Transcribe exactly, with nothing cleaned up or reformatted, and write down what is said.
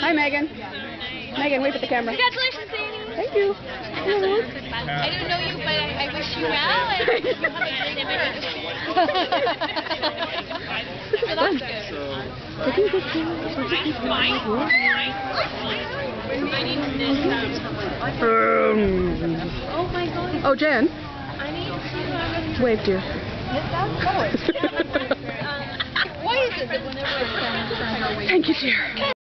Hi, Megan. Megan, wave at the camera. Congratulations, Annie. Thank you. Hello. I don't know you, but I, I wish you well. And you have a good Fun. Taking good care. Oh my God. Oh, Jen. I need to. Wave, dear. Why is it that whenever it's Thank you, dear.